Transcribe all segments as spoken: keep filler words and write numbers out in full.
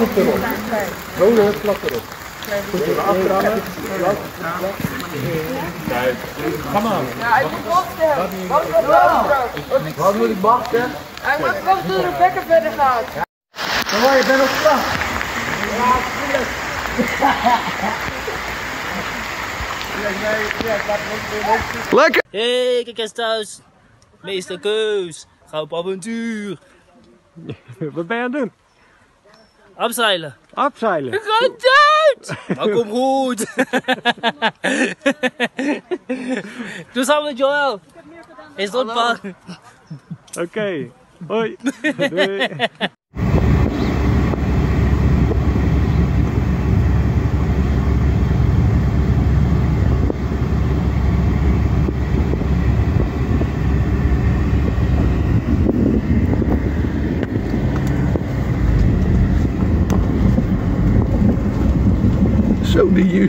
hut erop. Rode hut plak erop. Goed, achteraan. Kijk, ga maar. Ja, ik moet wachten. Wat, wat moet ik wachten? Hij moet wachten tot de bekken verder gaat. Dan waar, je bent op slag. Ja, tuurlijk. Lekker! Hey, kijk eens thuis. Meester Keus. Ga op avontuur. Wat ben je aan het doen? Abseilen. Abseilen? Ik ga dood! Maar kom goed. Doe samen met Joël. Is dat pa? Oké. Okay. Hoi. Doei. Zo die ju.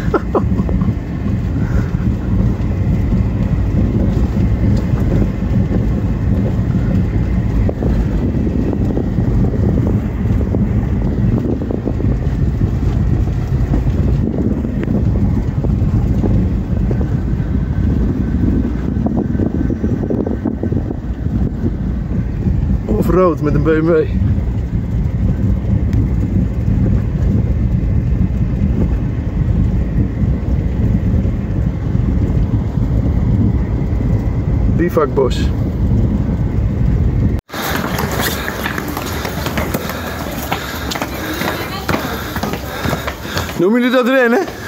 Offroad met een B M W. Bivakbos. Noemen jullie dat rennen?